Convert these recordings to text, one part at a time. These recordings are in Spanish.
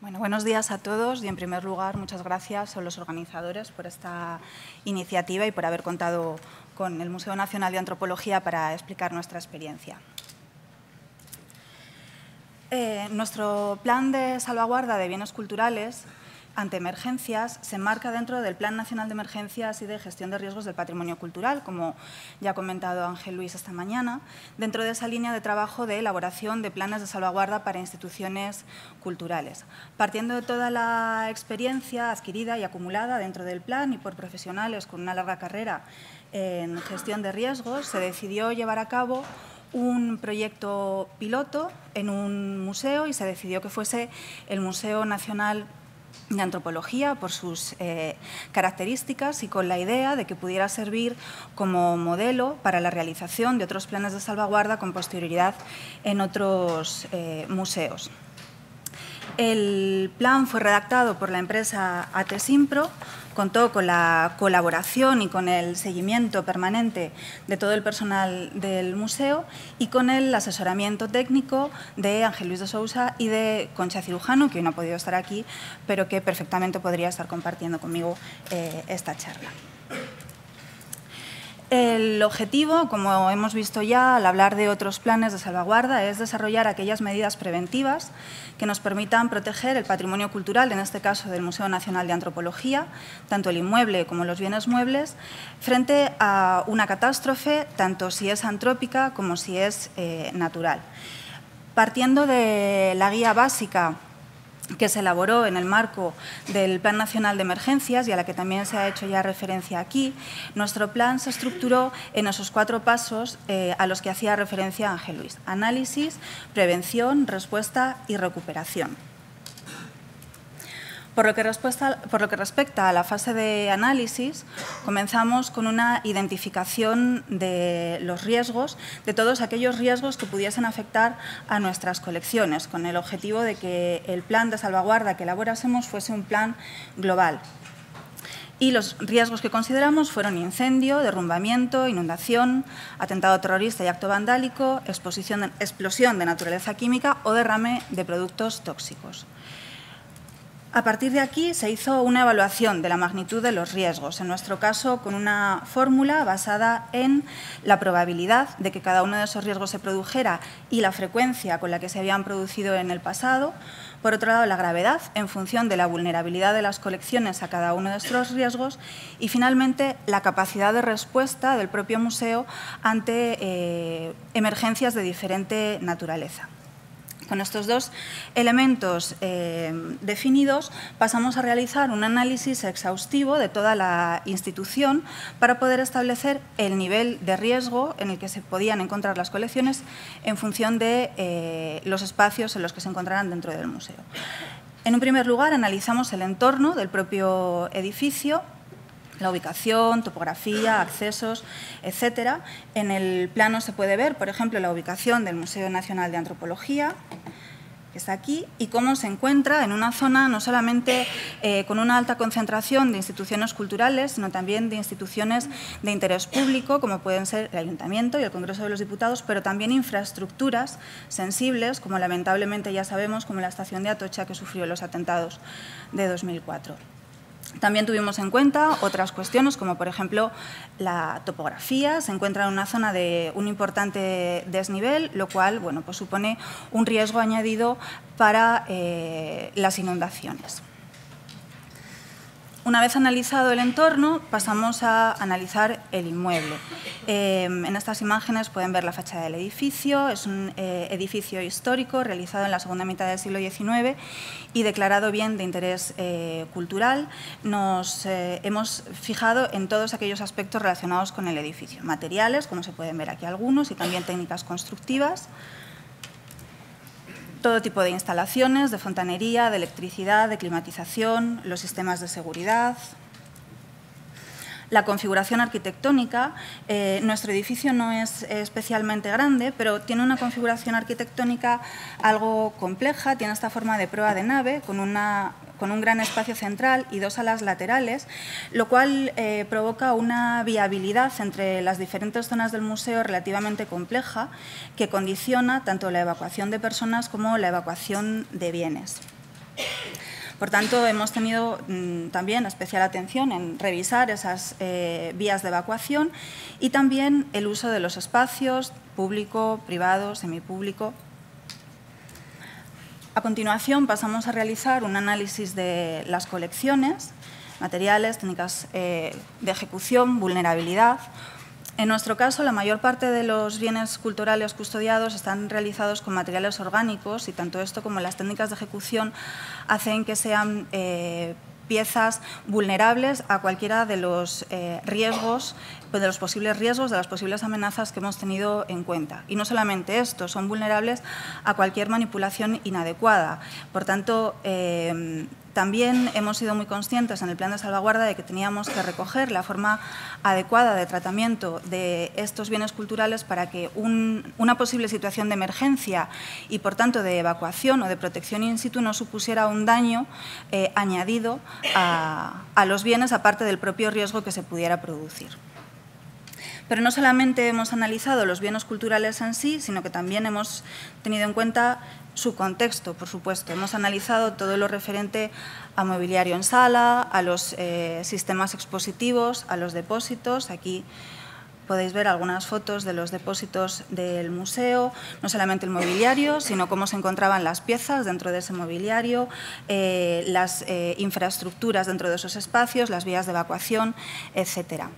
Bueno, buenos días a todos y, en primer lugar, muchas gracias a los organizadores por esta iniciativa y por haber contado con el Museo Nacional de Antropología para explicar nuestra experiencia. Nuestro plan de salvaguarda de bienes culturales ante emergencias se enmarca dentro del Plan Nacional de Emergencias y de Gestión de Riesgos del Patrimonio Cultural, como ya ha comentado Ángel Luis esta mañana, dentro de esa línea de trabajo de elaboración de planes de salvaguarda para instituciones culturales. Partiendo de toda la experiencia adquirida y acumulada dentro del plan y por profesionales con una larga carrera en gestión de riesgos, se decidió llevar a cabo un proyecto piloto en un museo y se decidió que fuese el Museo Nacional de Antropología por sus características y con la idea de que pudiera servir como modelo para la realización de otros planes de salvaguarda con posterioridad en otros museos. El plan fue redactado por la empresa ATESIMPRO, contó con la colaboración y con el seguimiento permanente de todo el personal del museo y con el asesoramiento técnico de Ángel Luis de Sousa y de Concha Cirujano, que hoy no ha podido estar aquí, pero que perfectamente podría estar compartiendo conmigo esta charla. El objetivo, como hemos visto ya al hablar de otros planes de salvaguarda, es desarrollar aquellas medidas preventivas que nos permitan proteger el patrimonio cultural, en este caso del Museo Nacional de Antropología, tanto el inmueble como los bienes muebles, frente a una catástrofe, tanto si es antrópica como si es natural. Partiendo de la guía básica que se elaboró en el marco del Plan Nacional de Emergencias y a la que también se ha hecho ya referencia aquí, nuestro plan se estructuró en esos 4 pasos a los que hacía referencia Ángel Luis: análisis, prevención, respuesta y recuperación. Por lo que respecta a la fase de análisis, comenzamos con una identificación de los riesgos, de todos aquellos riesgos que pudiesen afectar a nuestras colecciones, con el objetivo de que el plan de salvaguarda que elaborásemos fuese un plan global. Y los riesgos que consideramos fueron incendio, derrumbamiento, inundación, atentado terrorista y acto vandálico, explosión de naturaleza química o derrame de productos tóxicos. A partir de aquí se hizo una evaluación de la magnitud de los riesgos, en nuestro caso con una fórmula basada en la probabilidad de que cada uno de esos riesgos se produjera y la frecuencia con la que se habían producido en el pasado. Por otro lado, la gravedad en función de la vulnerabilidad de las colecciones a cada uno de estos riesgos y, finalmente, la capacidad de respuesta del propio museo ante emergencias de diferente naturaleza. Con estos 2 elementos definidos, pasamos a realizar un análisis exhaustivo de toda la institución para poder establecer el nivel de riesgo en el que se podían encontrar las colecciones en función de los espacios en los que se encontraran dentro del museo. En un primer lugar, analizamos el entorno del propio edificio, la ubicación, topografía, accesos, etcétera. En el plano se puede ver, por ejemplo, la ubicación del Museo Nacional de Antropología, que está aquí, y cómo se encuentra en una zona no solamente con una alta concentración de instituciones culturales, sino también de instituciones de interés público, como pueden ser el Ayuntamiento y el Congreso de los Diputados, pero también infraestructuras sensibles, como lamentablemente ya sabemos, como la estación de Atocha, que sufrió los atentados de 2004. También tuvimos en cuenta otras cuestiones, como por ejemplo la topografía. Se encuentra en una zona de un importante desnivel, lo cual pues supone un riesgo añadido para las inundaciones. Una vez analizado el entorno, pasamos a analizar el inmueble. En estas imágenes pueden ver la fachada del edificio. Es un edificio histórico realizado en la segunda mitad del siglo XIX y declarado bien de interés cultural. Nos hemos fijado en todos aquellos aspectos relacionados con el edificio. Materiales, como se pueden ver aquí algunos, y también técnicas constructivas. Todo tipo de instalaciones, de fontanería, de electricidad, de climatización, los sistemas de seguridad. La configuración arquitectónica. Nuestro edificio no es especialmente grande, pero tiene una configuración arquitectónica algo compleja. Tiene esta forma de proa de nave con un gran espacio central y 2 alas laterales, lo cual provoca una viabilidad entre las diferentes zonas del museo relativamente compleja que condiciona tanto la evacuación de personas como la evacuación de bienes. Por tanto, hemos tenido también especial atención en revisar esas vías de evacuación y también el uso de los espacios público, privado, semipúblico. A continuación, pasamos a realizar un análisis de las colecciones, materiales, técnicas de ejecución, vulnerabilidad. En nuestro caso, la mayor parte de los bienes culturales custodiados están realizados con materiales orgánicos y tanto esto como las técnicas de ejecución hacen que sean piezas vulnerables a cualquiera de los riesgos, de los posibles riesgos, de las posibles amenazas que hemos tenido en cuenta. Y no solamente esto, son vulnerables a cualquier manipulación inadecuada. Por tanto, también hemos sido muy conscientes en el plan de salvaguarda de que teníamos que recoger la forma adecuada de tratamiento de estos bienes culturales para que una posible situación de emergencia y, por tanto, de evacuación o de protección in situ no supusiera un daño añadido a los bienes, aparte del propio riesgo que se pudiera producir. Pero no solamente hemos analizado los bienes culturales en sí, sino que también hemos tenido en cuenta su contexto, por supuesto. Hemos analizado todo lo referente a mobiliario en sala, a los sistemas expositivos, a los depósitos. Aquí podéis ver algunas fotos de los depósitos del museo, no solamente el mobiliario, sino cómo se encontraban las piezas dentro de ese mobiliario, las infraestructuras dentro de esos espacios, las vías de evacuación, etcétera.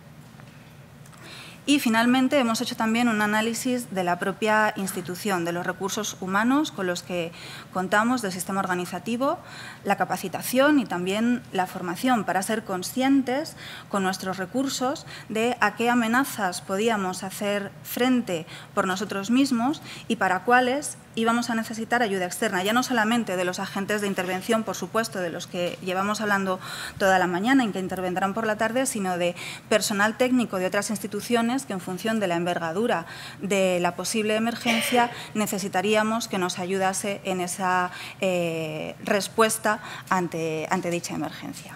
Y, finalmente, hemos hecho también un análisis de la propia institución, de los recursos humanos con los que contamos, del sistema organizativo, la capacitación y también la formación para ser conscientes con nuestros recursos de a qué amenazas podíamos hacer frente por nosotros mismos y para cuáles íbamos a necesitar ayuda externa, ya no solamente de los agentes de intervención, por supuesto, de los que llevamos hablando toda la mañana y que intervendrán por la tarde, sino de personal técnico de otras instituciones que, en función de la envergadura de la posible emergencia, necesitaríamos que nos ayudase en esa respuesta ante dicha emergencia.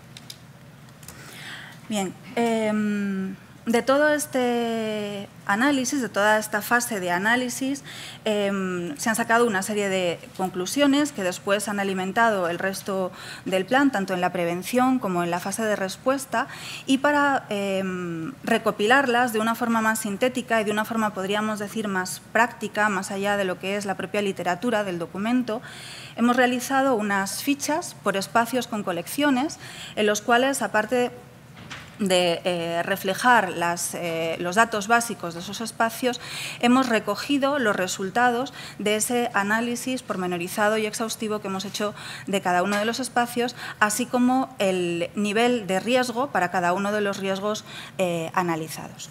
Bien, de todo este análisis, de toda esta fase de análisis, se han sacado una serie de conclusiones que después han alimentado el resto del plan, tanto en la prevención como en la fase de respuesta, y para recopilarlas de una forma más sintética y de una forma, podríamos decir, más práctica, más allá de lo que es la propia literatura del documento, hemos realizado unas fichas por espacios con colecciones, en los cuales, aparte de reflejar los datos básicos de esos espacios, hemos recogido los resultados de ese análisis pormenorizado y exhaustivo que hemos hecho de cada uno de los espacios, así como el nivel de riesgo para cada uno de los riesgos analizados.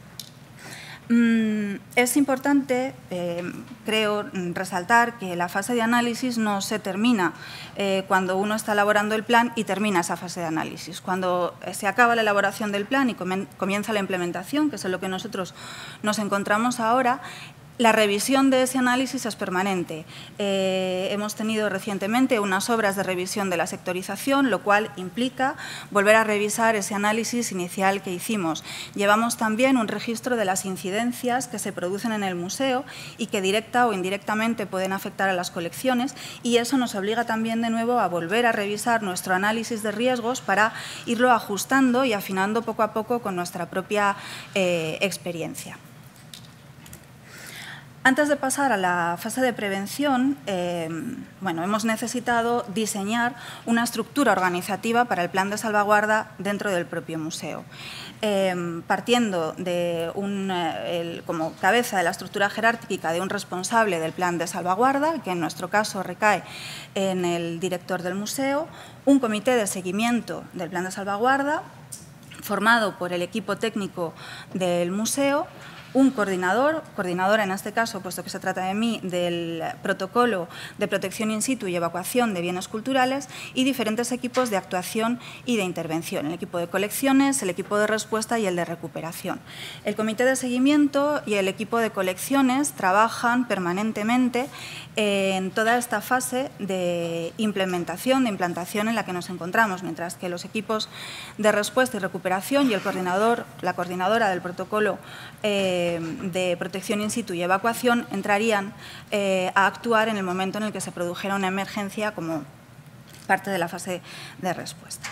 Es importante, creo, resaltar que la fase de análisis no se termina cuando uno está elaborando el plan y termina esa fase de análisis. Cuando se acaba la elaboración del plan y comienza la implementación, que es en lo que nosotros nos encontramos ahora, la revisión de ese análisis es permanente. Hemos tenido recientemente unas obras de revisión de la sectorización, lo cual implica volver a revisar ese análisis inicial que hicimos. Llevamos también un registro de las incidencias que se producen en el museo y que directa o indirectamente pueden afectar a las colecciones, y eso nos obliga también de nuevo a volver a revisar nuestro análisis de riesgos para irlo ajustando y afinando poco a poco con nuestra propia experiencia. Antes de pasar a la fase de prevención, hemos necesitado diseñar una estructura organizativa para el plan de salvaguarda dentro del propio museo. Partiendo de como cabeza de la estructura jerárquica de un responsable del plan de salvaguarda, que en nuestro caso recae en el director del museo, un comité de seguimiento del plan de salvaguarda formado por el equipo técnico del museo, un coordinadora en este caso, puesto que se trata de mí, del protocolo de protección in situ y evacuación de bienes culturales, y diferentes equipos de actuación y de intervención, el equipo de colecciones, el equipo de respuesta y el de recuperación. El comité de seguimiento y el equipo de colecciones trabajan permanentemente en toda esta fase de implementación, de implantación en la que nos encontramos, mientras que los equipos de respuesta y recuperación y la coordinadora del protocolo de protección in situ y evacuación entrarían a actuar en el momento en el que se produjera una emergencia como parte de la fase de respuesta.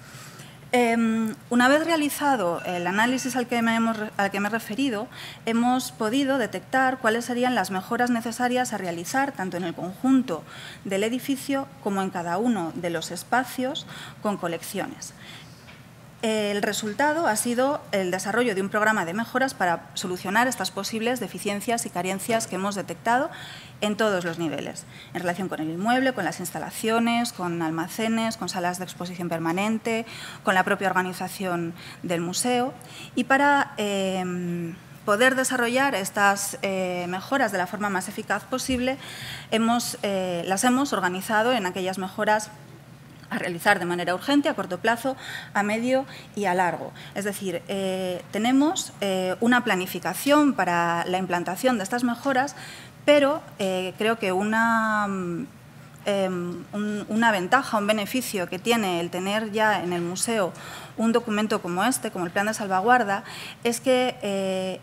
Una vez realizado el análisis al que me he referido, hemos podido detectar cuáles serían las mejoras necesarias a realizar tanto en el conjunto del edificio como en cada uno de los espacios con colecciones. El resultado ha sido el desarrollo de un programa de mejoras para solucionar estas posibles deficiencias y carencias que hemos detectado en todos los niveles, en relación con el inmueble, con las instalaciones, con almacenes, con salas de exposición permanente, con la propia organización del museo. Y para poder desarrollar estas mejoras de la forma más eficaz posible, las hemos organizado en aquellas mejoras a realizar de manera urgente, a corto plazo, a medio y a largo. Es decir, tenemos una planificación para la implantación de estas mejoras, pero creo que una ventaja, un beneficio que tiene el tener ya en el museo un documento como este, como el Plan de Salvaguarda, es que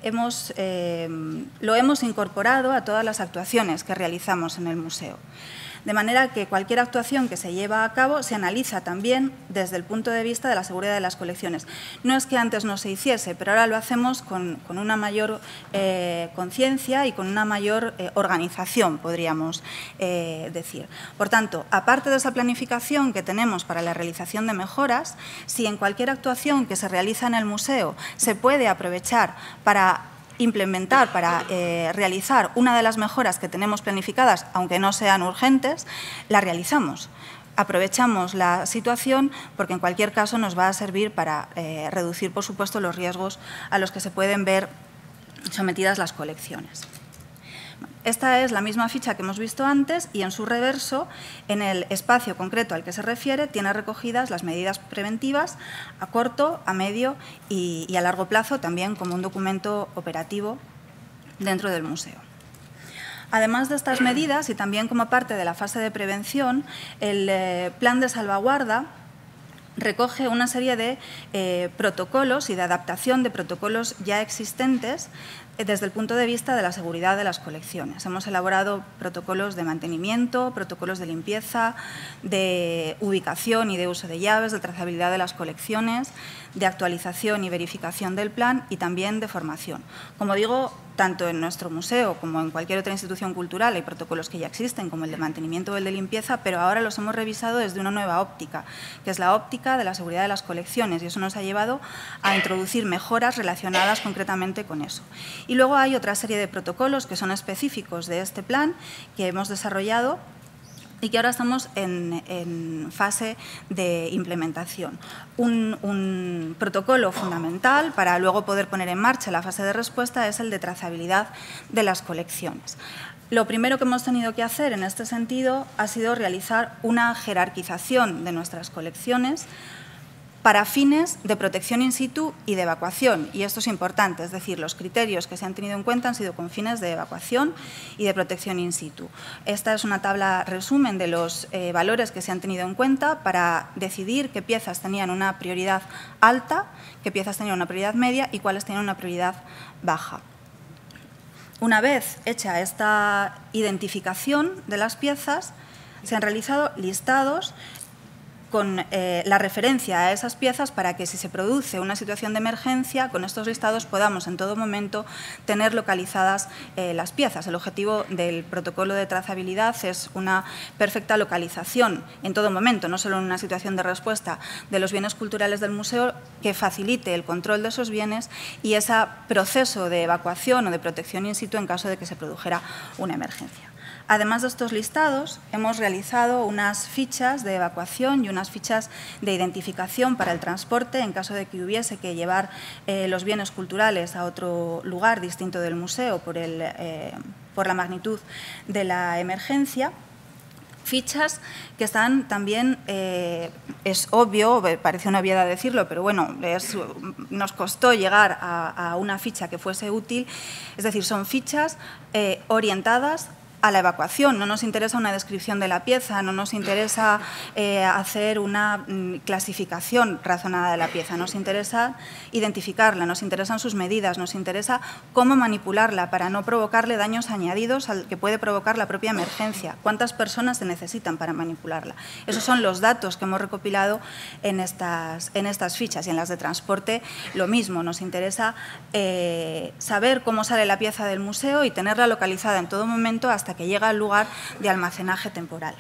lo hemos incorporado a todas las actuaciones que realizamos en el museo. De manera que cualquier actuación que se lleva a cabo se analiza también desde el punto de vista de la seguridad de las colecciones. No es que antes no se hiciese, pero ahora lo hacemos con una mayor conciencia y con una mayor organización, podríamos decir. Por tanto, aparte de esa planificación que tenemos para la realización de mejoras, si en cualquier actuación que se realiza en el museo se puede aprovechar para implementar, para realizar una de las mejoras que tenemos planificadas, aunque no sean urgentes, la realizamos. Aprovechamos la situación porque en cualquier caso nos va a servir para reducir, por supuesto, los riesgos a los que se pueden ver sometidas las colecciones. Esta es la misma ficha que hemos visto antes y en su reverso, en el espacio concreto al que se refiere, tiene recogidas las medidas preventivas a corto, a medio y a largo plazo, también como un documento operativo dentro del museo. Además de estas medidas y también como parte de la fase de prevención, el Plan de Salvaguarda recoge una serie de protocolos y de adaptación de protocolos ya existentes desde el punto de vista de la seguridad de las colecciones. Hemos elaborado protocolos de mantenimiento, protocolos de limpieza, de ubicación y de uso de llaves, de trazabilidad de las colecciones, de actualización y verificación del plan y también de formación. Como digo, tanto en nuestro museo como en cualquier otra institución cultural hay protocolos que ya existen, como el de mantenimiento o el de limpieza, pero ahora los hemos revisado desde una nueva óptica, que es la óptica de la seguridad de las colecciones, y eso nos ha llevado a introducir mejoras relacionadas concretamente con eso. Y luego hay otra serie de protocolos que son específicos de este plan que hemos desarrollado y que ahora estamos en fase de implementación. Un protocolo fundamental para luego poder poner en marcha la fase de respuesta es el de trazabilidad de las colecciones. Lo primero que hemos tenido que hacer en este sentido ha sido realizar una jerarquización de nuestras colecciones para fines de protección in situ y de evacuación. Y esto es importante, es decir, los criterios que se han tenido en cuenta han sido con fines de evacuación y de protección in situ. Esta es una tabla resumen de los valores que se han tenido en cuenta para decidir qué piezas tenían una prioridad alta, qué piezas tenían una prioridad media y cuáles tenían una prioridad baja. Una vez hecha esta identificación de las piezas, se han realizado listados con la referencia a esas piezas para que si se produce una situación de emergencia, con estos listados podamos en todo momento tener localizadas las piezas. El objetivo del protocolo de trazabilidad es una perfecta localización en todo momento, no solo en una situación de respuesta de los bienes culturales del museo, que facilite el control de esos bienes y ese proceso de evacuación o de protección in situ en caso de que se produjera una emergencia. Además de estos listados, hemos realizado unas fichas de evacuación y unas fichas de identificación para el transporte en caso de que hubiese que llevar los bienes culturales a otro lugar distinto del museo por la magnitud de la emergencia. Fichas que están también, es obvio, parece una obviedad decirlo, pero bueno, nos costó llegar a una ficha que fuese útil, es decir, son fichas orientadas a la evacuación, no nos interesa una descripción de la pieza, no nos interesa hacer una clasificación razonada de la pieza, nos interesa identificarla, nos interesan sus medidas, nos interesa cómo manipularla para no provocarle daños añadidos al que puede provocar la propia emergencia, cuántas personas se necesitan para manipularla. Esos son los datos que hemos recopilado en estas fichas, y en las de transporte lo mismo, nos interesa saber cómo sale la pieza del museo y tenerla localizada en todo momento hasta que llega al lugar de almacenaje temporal.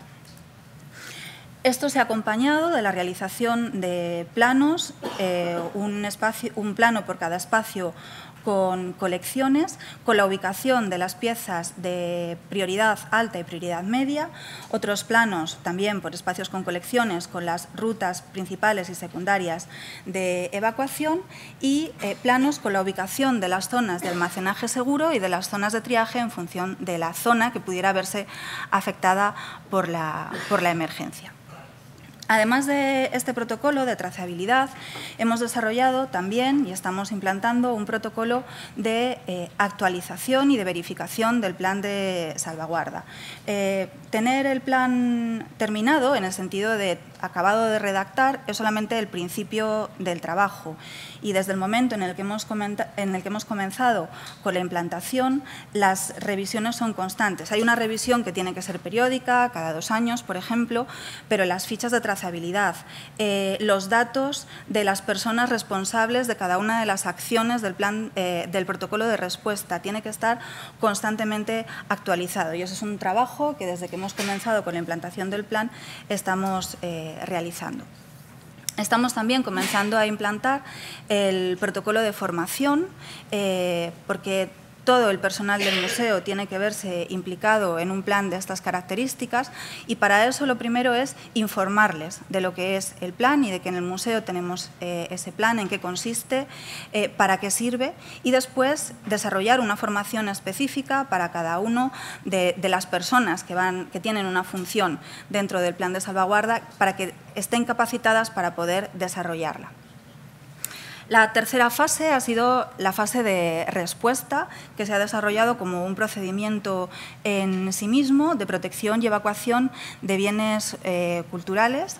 Esto se ha acompañado de la realización de planos, un plano por cada espacio con colecciones, con la ubicación de las piezas de prioridad alta y prioridad media, otros planos también por espacios con colecciones, con las rutas principales y secundarias de evacuación, y planos con la ubicación de las zonas de almacenaje seguro y de las zonas de triaje en función de la zona que pudiera verse afectada por la emergencia. Además de este protocolo de trazabilidad, hemos desarrollado también y estamos implantando un protocolo de actualización y de verificación del plan de salvaguarda. Tener el plan terminado, en el sentido de acabado de redactar, es solamente el principio del trabajo, y desde el momento en el que hemos comenzado con la implantación, las revisiones son constantes. Hay una revisión que tiene que ser periódica, cada 2 años, por ejemplo, pero las fichas de trazabilidad, los datos de las personas responsables de cada una de las acciones del plan, del protocolo de respuesta, tiene que estar constantemente actualizado, y eso es un trabajo que desde que hemos comenzado con la implantación del plan estamos realizando. Estamos también comenzando a implantar el protocolo de formación, porque todo el personal del museo tiene que verse implicado en un plan de estas características, y para eso lo primero es informarles de lo que es el plan y de que en el museo tenemos ese plan, en qué consiste, para qué sirve, y después desarrollar una formación específica para cada uno de las personas que tienen una función dentro del plan de salvaguarda, para que estén capacitadas para poder desarrollarla. La tercera fase ha sido la fase de respuesta, que se ha desarrollado como un procedimiento en sí mismo de protección y evacuación de bienes culturales.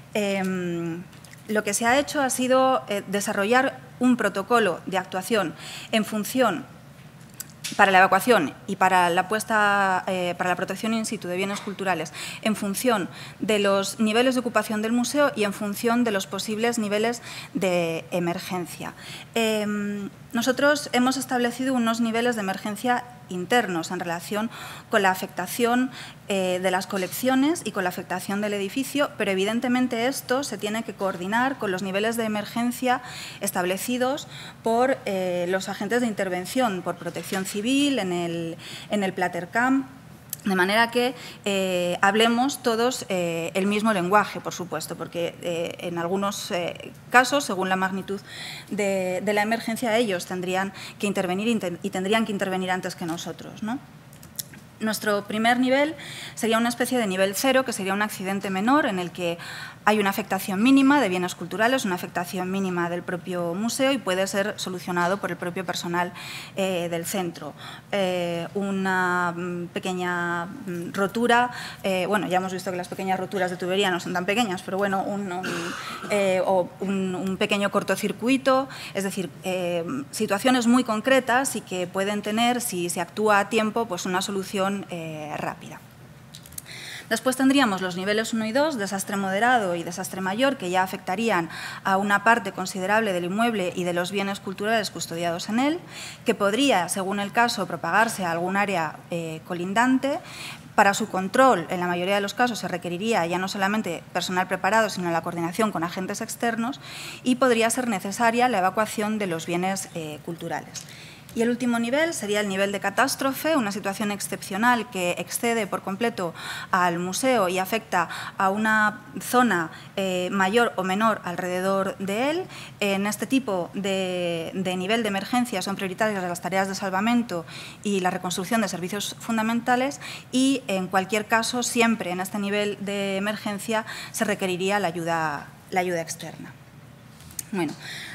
Lo que se ha hecho ha sido desarrollar un protocolo de actuación en función para la evacuación y para la protección in situ de bienes culturales, en función de los niveles de ocupación del museo y en función de los posibles niveles de emergencia. Nosotros hemos establecido unos niveles de emergencia internos en relación con la afectación de las colecciones y con la afectación del edificio, pero evidentemente esto se tiene que coordinar con los niveles de emergencia establecidos por los agentes de intervención, por Protección Civil, en el Platercam, de manera que hablemos todos el mismo lenguaje, por supuesto, porque en algunos casos, según la magnitud de la emergencia, ellos tendrían que intervenir y tendrían que intervenir antes que nosotros, ¿no? Nuestro primer nivel sería una especie de nivel 0, que sería un accidente menor en el que hay una afectación mínima de bienes culturales, una afectación mínima del propio museo, y puede ser solucionado por el propio personal del centro. Una pequeña rotura, bueno, ya hemos visto que las pequeñas roturas de tubería no son tan pequeñas, pero bueno, un pequeño cortocircuito, es decir, situaciones muy concretas y que pueden tener, si se actúa a tiempo, pues una solución rápida. Después tendríamos los niveles 1 y 2, desastre moderado y desastre mayor, que ya afectarían a una parte considerable del inmueble y de los bienes culturales custodiados en él, que podría, según el caso, propagarse a algún área colindante. Para su control, en la mayoría de los casos, se requeriría ya no solamente personal preparado, sino la coordinación con agentes externos, y podría ser necesaria la evacuación de los bienes culturales. Y el último nivel sería el nivel de catástrofe, una situación excepcional que excede por completo al museo y afecta a una zona mayor o menor alrededor de él. En este tipo de nivel de emergencia son prioritarias las tareas de salvamento y la reconstrucción de servicios fundamentales, y en cualquier caso, siempre en este nivel de emergencia se requeriría la ayuda externa. Bueno,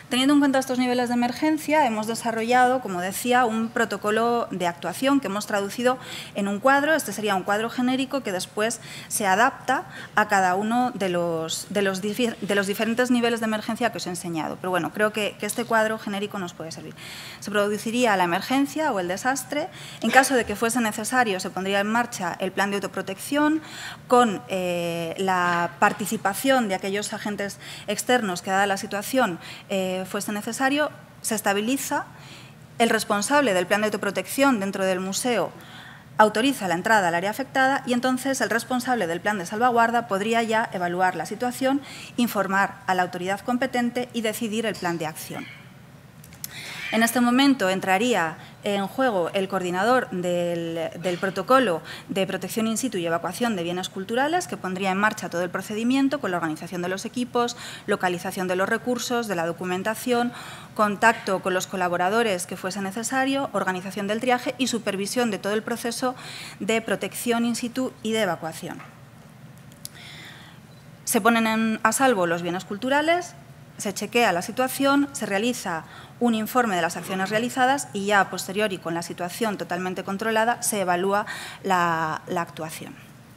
Teniendo en cuenta estos niveles de emergencia, hemos desarrollado, como decía, un protocolo de actuación que hemos traducido en un cuadro. Este sería un cuadro genérico que después se adapta a cada uno de los diferentes niveles de emergencia que os he enseñado. Pero bueno, creo que este cuadro genérico nos puede servir. Se produciría la emergencia o el desastre. En caso de que fuese necesario, se pondría en marcha el plan de autoprotección con la participación de aquellos agentes externos que, dada la situación, fuese necesario. Se estabiliza. El responsable del plan de autoprotección dentro del museo autoriza la entrada al área afectada y entonces el responsable del plan de salvaguarda podría ya evaluar la situación, informar a la autoridad competente y decidir el plan de acción. En este momento entraría en juego el coordinador del protocolo de protección in situ y evacuación de bienes culturales, que pondría en marcha todo el procedimiento con la organización de los equipos, localización de los recursos, de la documentación, contacto con los colaboradores que fuese necesario, organización del triaje y supervisión de todo el proceso de protección in situ y de evacuación. Se ponen a salvo los bienes culturales, se chequea la situación, se realiza un informe de las acciones realizadas y ya a posteriori, con la situación totalmente controlada, se evalúa la actuación.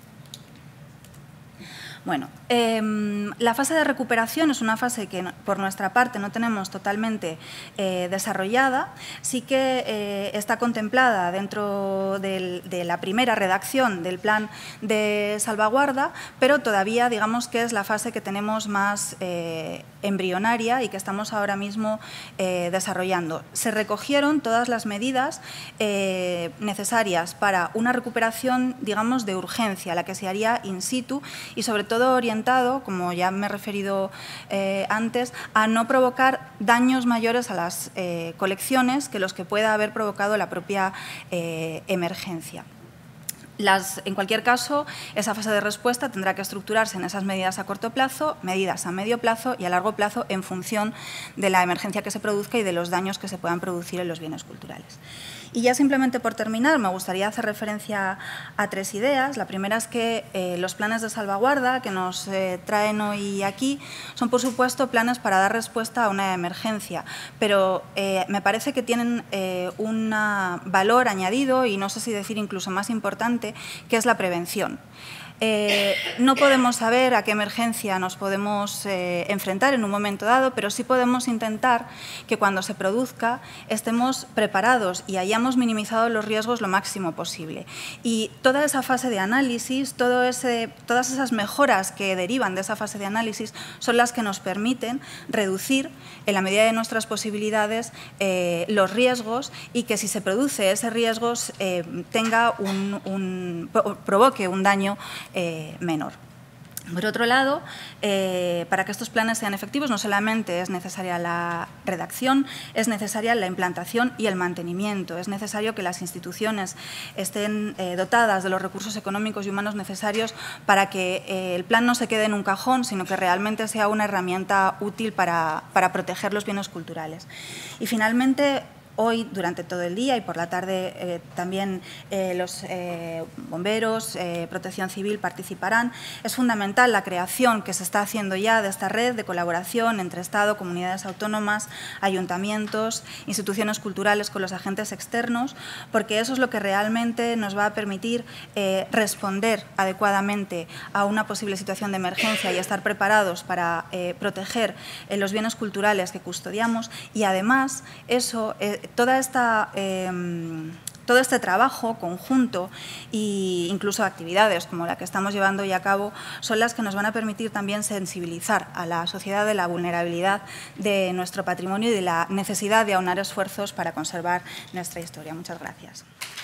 Bueno, la fase de recuperación es una fase que por nuestra parte no tenemos totalmente desarrollada. Sí que está contemplada dentro de la primera redacción del plan de salvaguarda, pero todavía digamos que es la fase que tenemos más embrionaria y que estamos ahora mismo desarrollando. Se recogieron todas las medidas necesarias para una recuperación, digamos, de urgencia, la que se haría in situ y sobre todo orientado, como ya me he referido antes, a no provocar daños mayores a las colecciones que los que pueda haber provocado la propia emergencia. En cualquier caso, esa fase de respuesta tendrá que estructurarse en esas medidas a corto plazo, medidas a medio plazo y a largo plazo en función de la emergencia que se produzca y de los daños que se puedan producir en los bienes culturales. Y ya simplemente por terminar, me gustaría hacer referencia a tres ideas. La primera es que los planes de salvaguarda que nos traen hoy aquí son, por supuesto, planes para dar respuesta a una emergencia, pero me parece que tienen un valor añadido y no sé si decir incluso más importante, que es la prevención. No podemos saber a qué emergencia nos podemos enfrentar en un momento dado, pero sí podemos intentar que cuando se produzca estemos preparados y hayamos minimizado los riesgos lo máximo posible. Y toda esa fase de análisis, todas esas mejoras que derivan de esa fase de análisis son las que nos permiten reducir, en la medida de nuestras posibilidades, los riesgos y que si se produce ese riesgo provoque un daño menor. Por otro lado, para que estos planes sean efectivos no solamente es necesaria la redacción, es necesaria la implantación y el mantenimiento. Es necesario que las instituciones estén dotadas de los recursos económicos y humanos necesarios para que el plan no se quede en un cajón, sino que realmente sea una herramienta útil para proteger los bienes culturales. Y finalmente, hoy, durante todo el día y por la tarde también los bomberos, Protección Civil participarán. Es fundamental la creación que se está haciendo ya de esta red de colaboración entre Estado, comunidades autónomas, ayuntamientos, instituciones culturales con los agentes externos, porque eso es lo que realmente nos va a permitir responder adecuadamente a una posible situación de emergencia y estar preparados para proteger los bienes culturales que custodiamos y además eso todo este trabajo conjunto e incluso actividades como la que estamos llevando hoy a cabo son las que nos van a permitir también sensibilizar a la sociedad de la vulnerabilidad de nuestro patrimonio y de la necesidad de aunar esfuerzos para conservar nuestra historia. Muchas gracias.